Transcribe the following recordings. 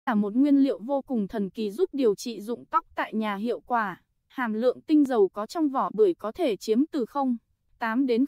là một nguyên liệu vô cùng thần kỳ giúp điều trị rụng tóc tại nhà hiệu quả. Hàm lượng tinh dầu có trong vỏ bưởi có thể chiếm từ 0,8 đến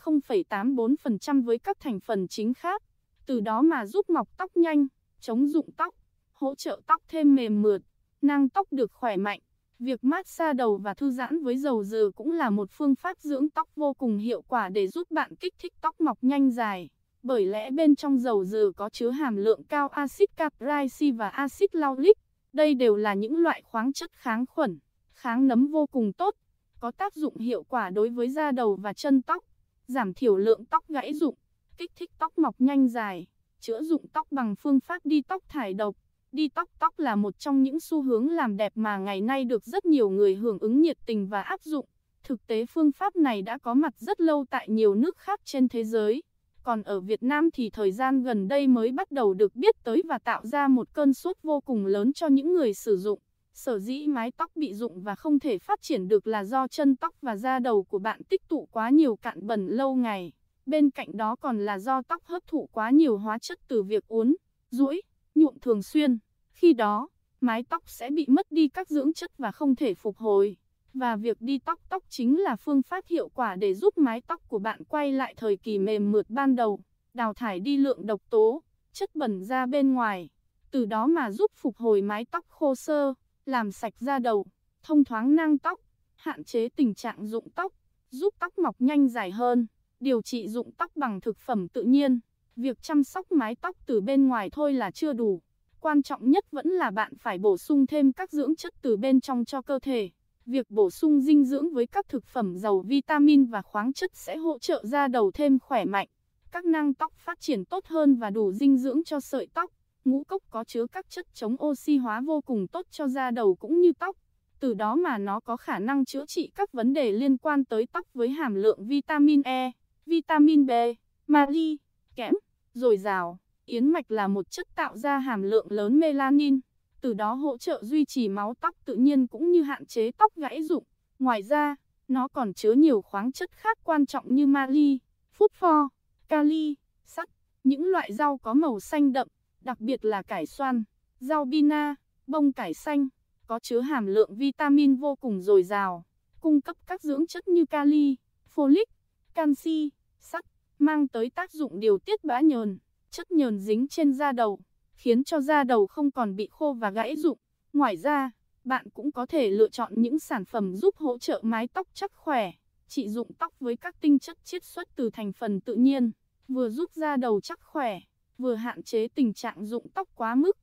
0,84% với các thành phần chính khác, từ đó mà giúp mọc tóc nhanh, chống rụng tóc, hỗ trợ tóc thêm mềm mượt, nang tóc được khỏe mạnh. Việc massage đầu và thư giãn với dầu dừa cũng là một phương pháp dưỡng tóc vô cùng hiệu quả để giúp bạn kích thích tóc mọc nhanh dài. Bởi lẽ bên trong dầu dừa có chứa hàm lượng cao axit caprylicic và axit lauric. Đây đều là những loại khoáng chất kháng khuẩn, kháng nấm vô cùng tốt, có tác dụng hiệu quả đối với da đầu và chân tóc, giảm thiểu lượng tóc gãy rụng, kích thích tóc mọc nhanh dài, chữa rụng tóc bằng phương pháp detox thải độc. Detox tóc là một trong những xu hướng làm đẹp mà ngày nay được rất nhiều người hưởng ứng nhiệt tình và áp dụng. Thực tế phương pháp này đã có mặt rất lâu tại nhiều nước khác trên thế giới. Còn ở Việt Nam thì thời gian gần đây mới bắt đầu được biết tới và tạo ra một cơn sốt vô cùng lớn cho những người sử dụng. Sở dĩ mái tóc bị rụng và không thể phát triển được là do chân tóc và da đầu của bạn tích tụ quá nhiều cặn bẩn lâu ngày. Bên cạnh đó còn là do tóc hấp thụ quá nhiều hóa chất từ việc uốn, duỗi, nhuộm thường xuyên. Khi đó, mái tóc sẽ bị mất đi các dưỡng chất và không thể phục hồi. Và việc detox tóc chính là phương pháp hiệu quả để giúp mái tóc của bạn quay lại thời kỳ mềm mượt ban đầu, đào thải đi lượng độc tố, chất bẩn ra bên ngoài. Từ đó mà giúp phục hồi mái tóc khô xơ, làm sạch da đầu, thông thoáng nang tóc, hạn chế tình trạng rụng tóc, giúp tóc mọc nhanh dài hơn. Điều trị rụng tóc bằng thực phẩm tự nhiên. Việc chăm sóc mái tóc từ bên ngoài thôi là chưa đủ. Quan trọng nhất vẫn là bạn phải bổ sung thêm các dưỡng chất từ bên trong cho cơ thể. Việc bổ sung dinh dưỡng với các thực phẩm giàu vitamin và khoáng chất sẽ hỗ trợ da đầu thêm khỏe mạnh, các nang tóc phát triển tốt hơn và đủ dinh dưỡng cho sợi tóc. Ngũ cốc có chứa các chất chống oxy hóa vô cùng tốt cho da đầu cũng như tóc. Từ đó mà nó có khả năng chữa trị các vấn đề liên quan tới tóc với hàm lượng vitamin E, vitamin B, magie, kẽm, dồi dào. Yến mạch là một chất tạo ra hàm lượng lớn melanin, từ đó hỗ trợ duy trì máu tóc tự nhiên cũng như hạn chế tóc gãy rụng. Ngoài ra, nó còn chứa nhiều khoáng chất khác quan trọng như magie, phosphor, kali, sắt. Những loại rau có màu xanh đậm, đặc biệt là cải xoăn, rau bina, bông cải xanh, có chứa hàm lượng vitamin vô cùng dồi dào, cung cấp các dưỡng chất như kali, folic, canxi, sắt, mang tới tác dụng điều tiết bã nhờn, chất nhờn dính trên da đầu, khiến cho da đầu không còn bị khô và gãy rụng. Ngoài ra, bạn cũng có thể lựa chọn những sản phẩm giúp hỗ trợ mái tóc chắc khỏe, trị rụng tóc với các tinh chất chiết xuất từ thành phần tự nhiên, vừa giúp da đầu chắc khỏe, vừa hạn chế tình trạng rụng tóc quá mức.